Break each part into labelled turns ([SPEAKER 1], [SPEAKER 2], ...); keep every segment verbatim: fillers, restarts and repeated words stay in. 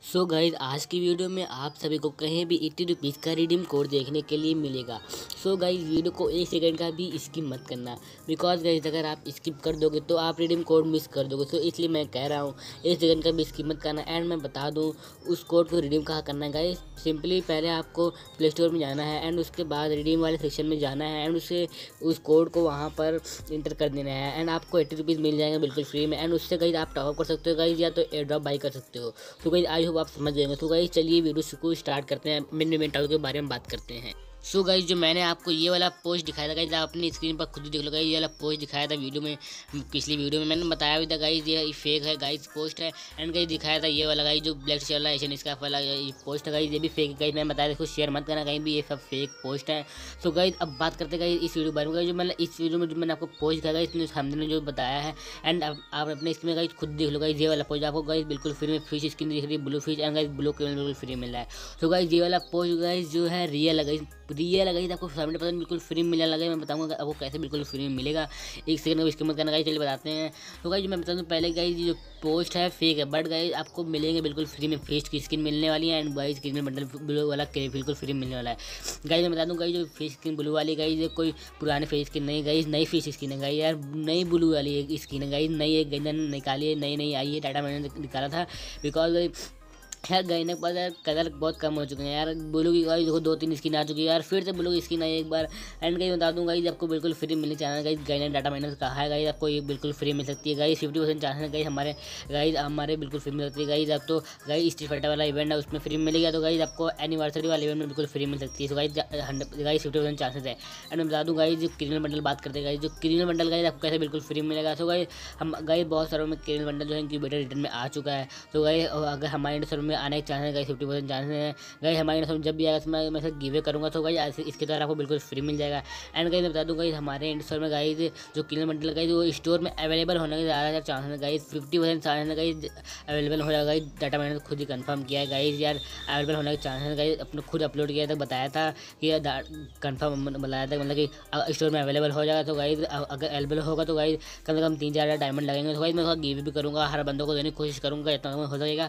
[SPEAKER 1] सो so guys आज की video में आप सभी को कहीं भी एट्टी रुपीज़ का रिडीम कोड देखने के लिए मिलेगा। सो so गाइज वीडियो को एक सेकंड का भी स्किप मत करना, बिकॉज गाइज अगर आप स्किप कर दोगे तो आप रिडीम कोड मिस कर दोगे। सो so इसलिए मैं कह रहा हूँ एक सेकंड का भी स्किप मत करना। एंड मैं बता दूँ उस कोड को रिडीम कहाँ करना है गाइज। सिंपली पहले आपको प्ले स्टोर में जाना है एंड उसके बाद रिडीम वाले सेक्शन में जाना है एंड उसे उस कोड को वहाँ पर इंटर कर देना है एंड आपको एट्टी रुपीज़ मिल जाएंगे बिल्कुल फ्री में। एंड उससे गाइज आप टॉपअप कर सकते हो गाइज, या तो एयर ड्रॉप बाई कर सकते हो। तो गाइज आई होप आप समझ जाएंगे। तो गाइज चलिए वीडियो को स्टार्ट करते हैं, मिन मिनटाओं के बारे में बात करते हैं। सो so गाइज जो मैंने आपको ये वाला पोस्ट दिखाया था गाइज, आप अपनी स्क्रीन पर खुद ही देख लो गाइज। ये वाला पोस्ट दिखाया था वीडियो में, पिछली वीडियो में मैंने बताया भी था गाइज ये फेक है गाइज पोस्ट है। एंड गाइज दिखाया था ये वाला गाइज जो ब्लैक चल रहा है एशियन स्कार्फ वाला ये पोस्ट है गाइज, ये भी फेक है गाइज। मैंने बताया इसको शेयर मत करना कहीं भी, ये सब फेक पोस्ट है। सो so गाइज अब बात करते गाइज इस वीडियो के बारे में। जो मैंने इस वीडियो में जो मैंने आपको पोस्ट दिखाया इसमें हमने जो बताया है एंड आप अपने स्क्रीन में गाइज खुद देख लो गाइज। ये वाला पोस्ट आपको गाइज बिल्कुल फ्री में फिश स्किन दिख रही है, blue fish and guys blue केवल बिल्कुल फ्री मिल रहा है। सो गाइज ये वाला पोस्ट गाइज जो है रियल है गाइज, रियल है गाइज, आपको सेवेंटी परसेंट बिल्कुल फ्री मिलने लगा। मैं बताऊंगा आपको कैसे बिल्कुल फ्री में मिलेगा, एक सेकंड में इसकी मत करना गाइज। चलिए बताते हैं। तो गाइज मैं बता दूं पहले गाइज जो पोस्ट है फेक है, बट गाइज आपको मिलेंगे बिल्कुल फ्री में फेस की स्किन मिलने वाली है एंड गाइज स्किन में बंडल ब्लू वाला बिल्कुल फ्री मिलने वाला है गाइज। मैं बता दूं गाइज जो फेस स्किन ब्लू वाली गाइज कोई पुरानी फेस स्किन नहीं गाइज, नई फेस स्किन है गाइज यार, नई ब्लू वाली एक स्किन है गाइज, नई एक गंजन निकाली है, नई नई आई है, डाटा मैंने निकाला था। बिकॉज यार गई के पास यार कलर बहुत कम हो चुके हैं यार, ब्लू की गाइस देखो दो तीन स्किन आ चुकी है यार, फिर से ब्लू की स्किन आई एक बार। एंड गाइस बता दूं गाइस आपको बिल्कुल फ्री मिलने चाहिए गाइस। गाइस ने डाटा माइनस कहा है गाइस आपको ये बिल्कुल फ्री मिल सकती है गाइस, फिफ्टी परसेंट चांस है गाइस हमारे गाइस हमारे बिल्कुल फ्री मिल सकती है गाइस। अब तो गाइस स्ट्रीट फाइटर वाला इवेंट है उसमें फ्री मिलेगा, तो गाइस आपको एनिवर्सरी वाले इवेंट में बिल्कुल फ्री मिल सकती है। तो guys guys fifty percent chances है। एंड मैं बता दूं गाइस जो क्रिमिनल बंडल बात करते हैं गाइस, जो क्रिमिनल बंडल गाइस आपको कैसे बिल्कुल फ्री मिलेगा। तो गाइस हम गाइस बहुत सारों में क्रिमिनल बंडल जो है इंक्यूबेटर रिटर्न में आ चुका है। तो गाइस अगर हमारे सर्वर में आने के चांस है गाइस फिफ्टी परसेंट चांसेस हैं गाइस। हमारे सर्वर जब भी आएगा मैं मैं गिवे करूँगा तो गाइस इसके द्वारा आपको बिल्कुल फ्री मिल जाएगा। एंड गाइस मैं बता दूं गाइस हमारे इंड सर्वर में गाइस जो क्रिमिनल बंडल गाइस वो स्टोर में अवेलेबल होने के ज़्यादा चांसेस है गाइस, फिफ्टी परसेंट चांसेस है गाइस अवेलेबल हो जाएगा गाइस। डाटा मैंने खुद ही कंफर्म किया है गाइस यार, अवेलेबल होने के चांसेस है गाइस, अपने खुद अपलोड किया था, बताया था कि कंफर्म बताया था मतलब कि स्टोर में अवेलेबल हो जाएगा। तो गाइस अगर अवेलेबल होगा तो गाइस कम से कम तीन चार डायमंड लगेंगे। तो गाइस मैं गिव भी करूँगा, हर बंदों को देने की कोशिश करूँगा जितना हो सकेगा।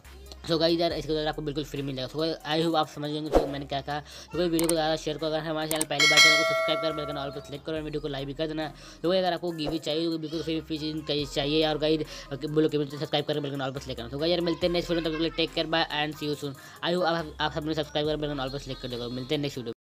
[SPEAKER 1] सो गाइस यार इसके द्वारा आपको बिल्कुल फ्री मिल जाएगा। सो आई होप आप समझ लेंगे तो मैंने क्या कहा। तो कोई वीडियो को ज़्यादा शेयर करो, अगर हमारे चैनल पहली बार चैनल को सब्सक्राइब कर बेल ऑल पर क्लिक करो और वीडियो को लाइक भी कर देना। तो अगर आपको गिव चाहिए तो बिल्कुल फ्री फ्री चाहिए और गाइस बोलो कि सब्सक्राइब कर बेल ऑल पर क्लिक करना। तो गाइस यार मिलते हैं नेक्स्ट वीडियो, तब तक take care bye and see you soon. I hope आप सब ने सब्सक्राइब कर बेल ऑल पर क्लिक कर देगा। मिलते हैं नेक्स्ट वीडियो।